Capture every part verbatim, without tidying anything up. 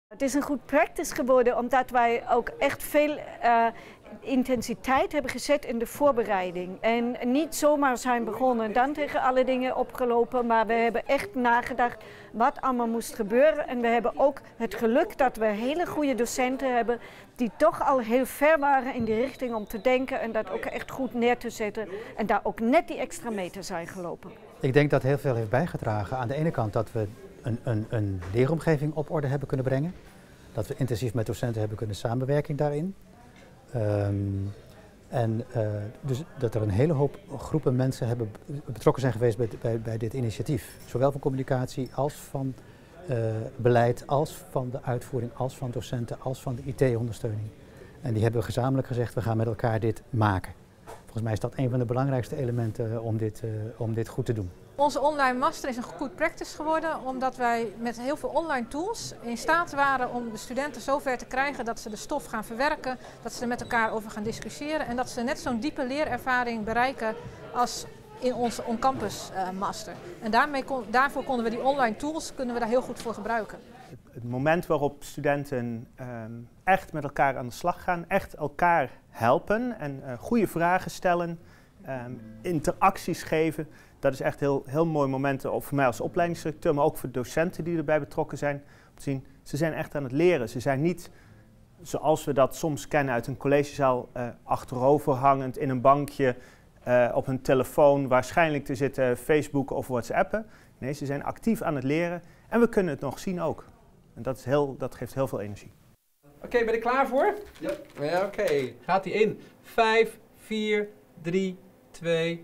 Het is een goed practice geworden omdat wij ook echt veel uh, intensiteit hebben gezet in de voorbereiding. En niet zomaar zijn begonnen en dan tegen alle dingen opgelopen, maar we hebben echt nagedacht wat allemaal moest gebeuren. En we hebben ook het geluk dat we hele goede docenten hebben die toch al heel ver waren in die richting om te denken en dat ook echt goed neer te zetten. En daar ook net die extra meter zijn gelopen. Ik denk dat heel veel heeft bijgedragen. Aan de ene kant dat we Een, een, een leeromgeving op orde hebben kunnen brengen. Dat we intensief met docenten hebben kunnen samenwerken daarin. Um, en uh, dus dat er een hele hoop groepen mensen hebben betrokken zijn geweest bij, bij, bij dit initiatief. Zowel van communicatie als van uh, beleid, als van de uitvoering, als van docenten, als van de I T-ondersteuning. En die hebben gezamenlijk gezegd, we gaan met elkaar dit maken. Volgens mij is dat een van de belangrijkste elementen om dit, uh, om dit goed te doen. Onze online master is een good practice geworden omdat wij met heel veel online tools in staat waren om de studenten zover te krijgen dat ze de stof gaan verwerken, dat ze er met elkaar over gaan discussiëren en dat ze net zo'n diepe leerervaring bereiken als in onze on-campus uh, master. En daarmee kon, daarvoor konden we die online tools kunnen we daar heel goed voor gebruiken. Het moment waarop studenten um, echt met elkaar aan de slag gaan, echt elkaar helpen en uh, goede vragen stellen, um, interacties geven. Dat is echt heel, heel mooi momenten voor mij als opleidingsdirecteur, maar ook voor docenten die erbij betrokken zijn. Om te zien, ze zijn echt aan het leren. Ze zijn niet zoals we dat soms kennen uit een collegezaal, uh, achterover hangend in een bankje, uh, op hun telefoon waarschijnlijk te zitten facebooken of whatsappen. Nee, ze zijn actief aan het leren en we kunnen het nog zien ook. En dat, is heel, dat geeft heel veel energie. Oké, okay, ben je er klaar voor? Ja. Ja, oké. Okay. Gaat hij in. vijf, vier, drie, twee...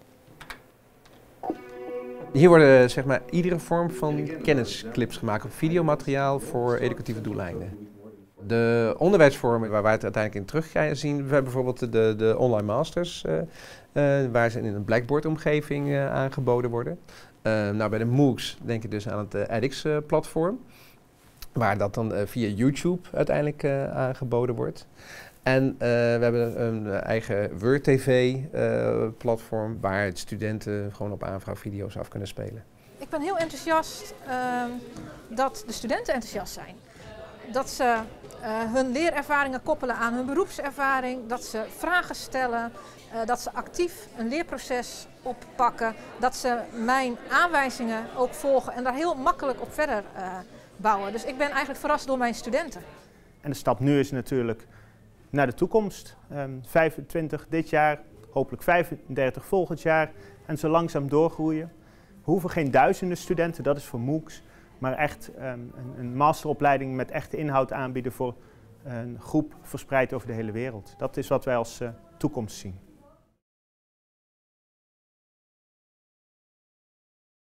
Hier worden zeg maar iedere vorm van kennisclips gemaakt op videomateriaal voor educatieve doeleinden. De onderwijsvormen waar wij het uiteindelijk in terug zien, we hebben bijvoorbeeld de, de online masters, uh, uh, waar ze in een Blackboard-omgeving uh, aangeboden worden. Uh, nou, bij de MOOCs denk je dus aan het uh, edX-platform, waar dat dan uh, via YouTube uiteindelijk uh, aangeboden wordt. En uh, we hebben een eigen Word T V-platform uh, waar studenten gewoon op aanvraag video's af kunnen spelen. Ik ben heel enthousiast uh, dat de studenten enthousiast zijn. Dat ze uh, hun leerervaringen koppelen aan hun beroepservaring, dat ze vragen stellen, uh, dat ze actief een leerproces oppakken, dat ze mijn aanwijzingen ook volgen en daar heel makkelijk op verder uh, bouwen. Dus ik ben eigenlijk verrast door mijn studenten. En de stap nu is natuurlijk naar de toekomst. Um, vijfentwintig dit jaar, hopelijk vijfendertig volgend jaar en zo langzaam doorgroeien. We hoeven geen duizenden studenten, dat is voor MOOCs, maar echt um, een, een masteropleiding met echte inhoud aanbieden voor een groep verspreid over de hele wereld. Dat is wat wij als uh, toekomst zien.